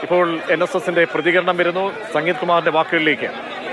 ഇപ്പോൾ NSSന്റെ പ്രതികരണം വരുന്നു. സംഗീത് കുമാറിന്റെ വാക്കുകളിലേക്ക്.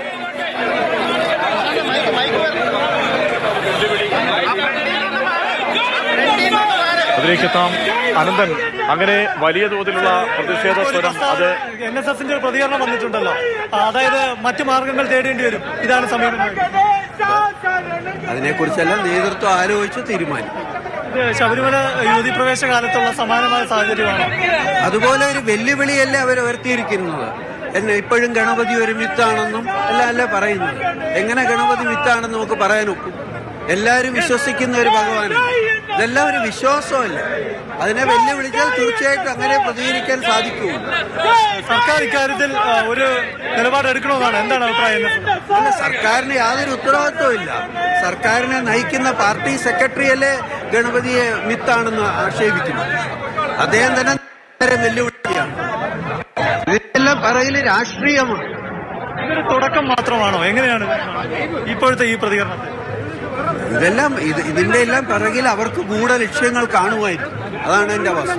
അതിലേക്കെത്താം. അനന്തൻ, അങ്ങനെ വലിയ തോതിലുള്ള പ്രതിഷേധ സ്വരം അത് NSSന്റെ പ്രതികരണം വന്നിട്ടുണ്ടല്ലോ. അതായത് മറ്റു മാർഗങ്ങൾ തേടേണ്ടി വരും, ഇതാണ് സമീപനം. അതിനെക്കുറിച്ചെല്ലാം നേതൃത്വം ആലോചിച്ച് തീരുമാനിക്കും. ശബരിമല യുവതി പ്രവേശ കാലത്തുള്ള സമാനമായ സാഹചര്യമാണ്. അതുപോലെ ഒരു വെല്ലുവിളിയല്ലേ അവർ ഉയർത്തിയിരിക്കുന്നത്. ഇപ്പോഴും ഗണപതി ഒരു മിത്താണെന്നും അല്ല പറയുന്നത്. എങ്ങനെ ഗണപതി മിത്താണെന്ന് നമുക്ക് പറയാനൊക്കും? എല്ലാവരും വിശ്വസിക്കുന്ന ഒരു ഭഗവാനാണ്. ഇതെല്ലാം ഒരു വിശ്വാസമല്ല. അതിനെ വെല്ലുവിളിച്ചാൽ തീർച്ചയായിട്ടും അങ്ങനെ പ്രതികരിക്കാൻ സാധിക്കുകയുള്ളൂ. സർക്കാർ ഇക്കാര്യത്തിൽ ഒരു നിലപാടെടുക്കണമെന്നാണ് എന്താണ് അഭിപ്രായം? അല്ല, സർക്കാരിന് യാതൊരു ഉത്തരവാദിത്വവും ഇല്ല. സർക്കാരിനെ നയിക്കുന്ന പാർട്ടി സെക്രട്ടറിയല്ലേ ഗണപതിയെ മിത്താണെന്ന് ആക്ഷേപിക്കുന്നത്. അദ്ദേഹം തന്നെ വെല്ലുവിളിയാണ്. ഇതെല്ലാം പറയല് രാഷ്ട്രീയമാണ്. ഇതൊരു തുടക്കം മാത്രമാണോ? എങ്ങനെയാണ് ഇപ്പോഴത്തെ ഈ പ്രതികരണം? ഇതെല്ലാം ഇതിന്റെ എല്ലാം പിറകിൽ അവർക്ക് ഗൂഢ ലക്ഷ്യങ്ങൾ കാണുമായിരിക്കും. അതാണ് എന്റെ അവസ്ഥ.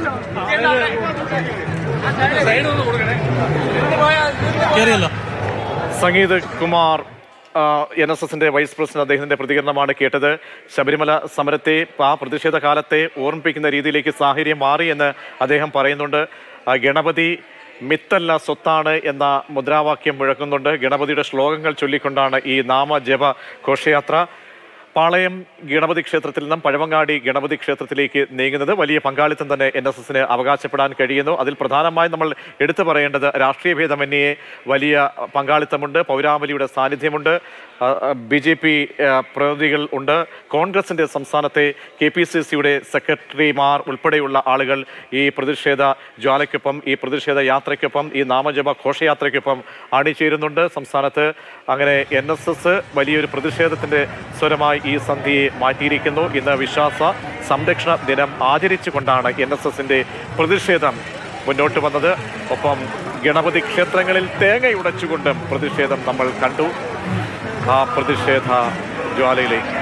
സംഗീത് കുമാർ NSSന്റെ വൈസ് പ്രസിഡന്റ്, അദ്ദേഹത്തിന്റെ പ്രതികരണമാണ് കേട്ടത്. ശബരിമല സമരത്തെ ആ പ്രതിഷേധ കാലത്തെ ഓർമ്മിപ്പിക്കുന്ന രീതിയിലേക്ക് സാഹചര്യം മാറി എന്ന് അദ്ദേഹം പറയുന്നുണ്ട്. ഗണപതി മിത്തല്ല സ്വത്താണ് എന്ന മുദ്രാവാക്യം മുഴക്കുന്നുണ്ട്. ഗണപതിയുടെ ശ്ലോകങ്ങൾ ചൊല്ലിക്കൊണ്ടാണ് ഈ നാമജപ ഘോഷയാത്ര പാളയം ഗണപതി ക്ഷേത്രത്തിൽ നിന്നും പഴവങ്ങാടി ഗണപതി ക്ഷേത്രത്തിലേക്ക് നീങ്ങുന്നത്. വലിയ പങ്കാളിത്തം തന്നെ NSSന് അവകാശപ്പെടാൻ കഴിയുന്നു. അതിൽ പ്രധാനമായും നമ്മൾ എടുത്തു പറയേണ്ടത് രാഷ്ട്രീയ ഭേദമന്യേ വലിയ പങ്കാളിത്തമുണ്ട്, പൗരാവലിയുടെ സാന്നിധ്യമുണ്ട്, BJP പ്രതിനിധികൾ ഉണ്ട്, കോൺഗ്രസിന്റെ സംസ്ഥാനത്തെ KPCCയുടെ സെക്രട്ടറിമാർ ഉൾപ്പെടെയുള്ള ആളുകൾ ഈ പ്രതിഷേധ ജ്വാലയ്ക്കൊപ്പം, ഈ പ്രതിഷേധ യാത്രയ്ക്കൊപ്പം, ഈ നാമജപ ഘോഷയാത്രയ്ക്കൊപ്പം അണിചേരുന്നുണ്ട് സംസ്ഥാനത്ത്. അങ്ങനെ NSS വലിയൊരു പ്രതിഷേധത്തിന്റെ സ്വരമായി ഈ സന്ധ്യയെ മാറ്റിയിരിക്കുന്നു. ഇന്ന് വിശ്വാസ സംരക്ഷണ ദിനം ആചരിച്ചുകൊണ്ടാണ് NSSന്റെ പ്രതിഷേധം മുന്നോട്ട് വന്നത്. ഒപ്പം ഗണപതി ക്ഷേത്രങ്ങളിൽ തേങ്ങയുടച്ചുകൊണ്ടും പ്രതിഷേധം നമ്മൾ കണ്ടു. ആ പ്രതിഷേധ ജ്വാലയിലേക്ക്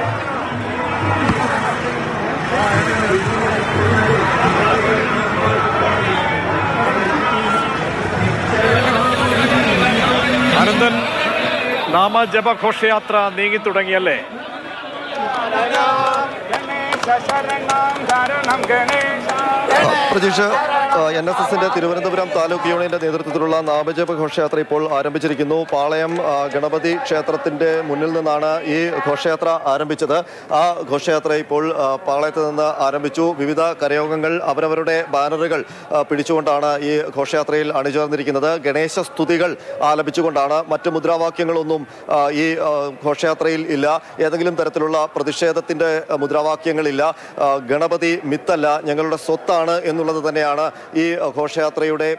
അനന്തൻ, നാമജപ ഘോഷയാത്ര നീങ്ങി തുടങ്ങിയല്ലേ? പ്രതീക്ഷ, NSSന്റെ തിരുവനന്തപുരം താലൂക്ക് യൂണിയന്റെ നേതൃത്വത്തിലുള്ള നാമജപ ഘോഷയാത്ര ഇപ്പോൾ ആരംഭിച്ചിരിക്കുന്നു. പാളയം ഗണപതി ക്ഷേത്രത്തിന്റെ മുന്നിൽ നിന്നാണ് ഈ ഘോഷയാത്ര ആരംഭിച്ചത്. ആ ഘോഷയാത്ര ഇപ്പോൾ പാളയത്ത് നിന്ന് ആരംഭിച്ചു. വിവിധ കരയോഗങ്ങൾ അവരവരുടെ ബാനറുകൾ പിടിച്ചുകൊണ്ടാണ് ഈ ഘോഷയാത്രയിൽ അണിചേർന്നിരിക്കുന്നത്. ഗണേശ സ്തുതികൾ ആലപിച്ചുകൊണ്ടാണ്. മറ്റ് മുദ്രാവാക്യങ്ങളൊന്നും ഈ ഘോഷയാത്രയിൽ ഇല്ല. ഏതെങ്കിലും തരത്തിലുള്ള പ്രതിഷേധത്തിന്റെ മുദ്രാവാക്യങ്ങളില്ല. ഗണപതി മിത്തല്ല, ഞങ്ങളുടെ സ്വത്താണ് എന്നുള്ളത് തന്നെയാണ് ഈ ഘോഷയാത്രയുടെ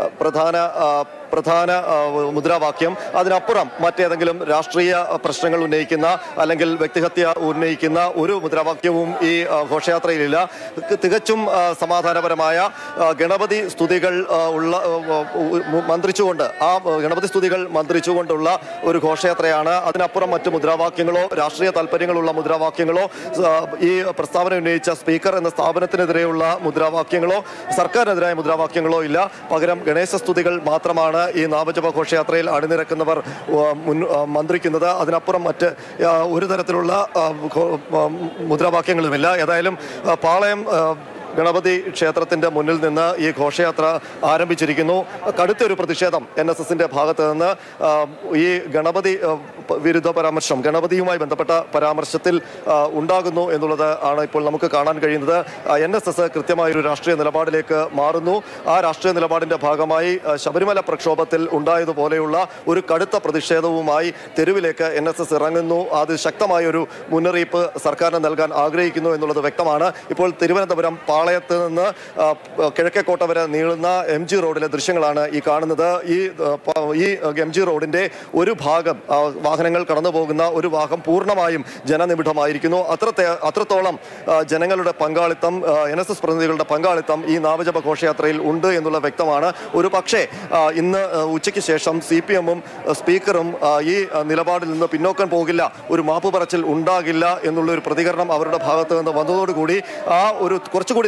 പ്രധാന മുദ്രാവാക്യം. അതിനപ്പുറം മറ്റേതെങ്കിലും രാഷ്ട്രീയ പ്രശ്നങ്ങൾ ഉന്നയിക്കുന്ന അല്ലെങ്കിൽ വ്യക്തിഹത്യ ഉന്നയിക്കുന്ന ഒരു മുദ്രാവാക്യവും ഈ ഘോഷയാത്രയിലില്ല. തികച്ചും സമാധാനപരമായ ഗണപതി സ്തുതികൾ മന്ത്രിച്ചുകൊണ്ട്, ആ ഗണപതി സ്തുതികൾ മന്ത്രിച്ചുകൊണ്ടുള്ള ഒരു ഘോഷയാത്രയാണ്. അതിനപ്പുറം മറ്റ് മുദ്രാവാക്യങ്ങളോ രാഷ്ട്രീയ താല്പര്യങ്ങളുള്ള മുദ്രാവാക്യങ്ങളോ ഈ പ്രസ്താവന ഉന്നയിച്ച സ്പീക്കർ എന്ന സ്ഥാപനത്തിനെതിരെയുള്ള മുദ്രാവാക്യങ്ങളോ സർക്കാരിനെതിരായ മുദ്രാവാക്യങ്ങളോ ഇല്ല. പകരം ഗണേശ സ്തുതികൾ മാത്രമാണ് ഈ നാമജപ ഘോഷയാത്രയിൽ അണിനിരക്കുന്നവർ മന്ത്രിക്കുന്നത്. അതിനപ്പുറം മറ്റ് ഒരു തരത്തിലുള്ള മുദ്രാവാക്യങ്ങളുമില്ല. ഏതായാലും പാളയം ഗണപതി ക്ഷേത്രത്തിന്റെ മുന്നിൽ നിന്ന് ഈ ഘോഷയാത്ര ആരംഭിച്ചിരിക്കുന്നു. കടുത്തൊരു പ്രതിഷേധം NSSന്റെ ഭാഗത്ത് നിന്ന് ഈ ഗണപതി വിരുദ്ധ പരാമർശം, ഗണപതിയുമായി ബന്ധപ്പെട്ട പരാമർശത്തിൽ ഉണ്ടാകുന്നു എന്നുള്ളത് ആണ് ഇപ്പോൾ നമുക്ക് കാണാൻ കഴിയുന്നത്. NSS കൃത്യമായൊരു രാഷ്ട്രീയ നിലപാടിലേക്ക് മാറുന്നു. ആ രാഷ്ട്രീയ നിലപാടിന്റെ ഭാഗമായി ശബരിമല പ്രക്ഷോഭത്തിൽ ഉണ്ടായതുപോലെയുള്ള ഒരു കടുത്ത പ്രതിഷേധവുമായി തെരുവിലേക്ക് NSS ഇറങ്ങുന്നു. അത് ശക്തമായൊരു മുന്നറിയിപ്പ് സർക്കാരിന് നൽകാൻ ആഗ്രഹിക്കുന്നു എന്നുള്ളത് വ്യക്തമാണ്. ഇപ്പോൾ തിരുവനന്തപുരം പാളയത്ത് നിന്ന് കിഴക്കേക്കോട്ട വരെ നീളുന്ന MG റോഡിലെ ദൃശ്യങ്ങളാണ് ഈ കാണുന്നത്. ഈ MG റോഡിന്റെ ഒരു ഭാഗം, വാഹനങ്ങൾ കടന്നു പോകുന്ന ഒരു ഭാഗം പൂർണ്ണമായും ജനനിബിഡമായിരിക്കുന്നു. അത്രത്തോളം ജനങ്ങളുടെ പങ്കാളിത്തം, NSS പ്രതിനിധികളുടെ പങ്കാളിത്തം ഈ നാമജപ ഘോഷയാത്രയിൽ ഉണ്ട് എന്നുള്ള വ്യക്തമാണ്. ഒരു പക്ഷേ ഇന്ന് ഉച്ചയ്ക്ക് ശേഷം CPM-ഉം സ്പീക്കറും ഈ നിലപാടിൽ നിന്ന് പിന്നോക്കം പോകില്ല, ഒരു മാപ്പ് പറച്ചിൽ ഉണ്ടാകില്ല എന്നുള്ള ഒരു പ്രതികരണം അവരുടെ ഭാഗത്ത് നിന്ന് വന്നതോടുകൂടി ആ ഒരു കുറച്ചുകൂടി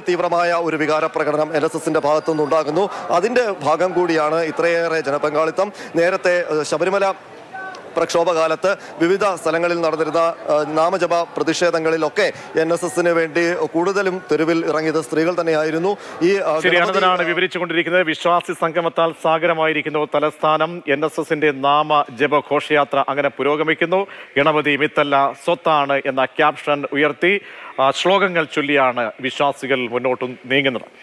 തീവ്രമായ ഒരു വികാര പ്രകടനം NSSന്റെ ഭാഗത്തുനിന്ന് ഉണ്ടാകുന്നു. അതിന്റെ ഭാഗം കൂടിയാണ് ഇത്രയേറെ ജനപങ്കാളിത്തം. നേരത്തെ ശബരിമല പ്രക്ഷോഭകാലത്ത് വിവിധ സ്ഥലങ്ങളിൽ നടന്നിരുന്ന നാമജപ പ്രതിഷേധങ്ങളിലൊക്കെ NSSന് വേണ്ടി കൂടുതലും തെരുവിൽ ഇറങ്ങിയത് സ്ത്രീകൾ തന്നെയായിരുന്നു. ഈ ശരിയാണെന്നാണ് വിവരിച്ചുകൊണ്ടിരിക്കുന്നത്. വിശ്വാസി സംഗമത്താൽ സാഗരമായിരിക്കുന്നു തലസ്ഥാനം. NSSന്റെ നാമ ജപ ഘോഷയാത്ര അങ്ങനെ പുരോഗമിക്കുന്നു. ഗണപതി മിത്തല്ല സ്വത്താണ് എന്ന ക്യാപ്ഷൻ ഉയർത്തി ശ്ലോകങ്ങൾ ചൊല്ലിയാണ് വിശ്വാസികൾ മുന്നോട്ട് നീങ്ങുന്നത്.